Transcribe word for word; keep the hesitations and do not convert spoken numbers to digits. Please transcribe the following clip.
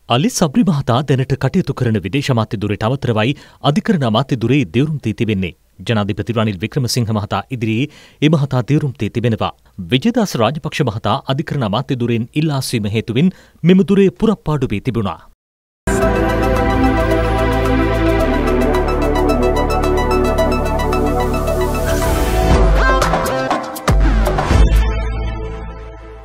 අලි සබ්රි මහතා දැනට කටයුතු කරන විදේශ අමාත්‍ය දුරට අවතරවයි අධිකරණ අමාත්‍ය දුරේ දියුරුම් තී තිබෙන්නේ. ජනාධිපති රනිල් වික්‍රමසිංහ මහතා ඉදිරියේ ඒ මහතා දියුරුම් තී තිබෙනවා. විජේදාස රාජපක්ෂ මහතා අධිකරණ අමාත්‍ය දුරෙන් ඉල්ලා සිටීම හේතුවෙන් මෙම දුරේ පුරප්පාඩු වී තිබුණා.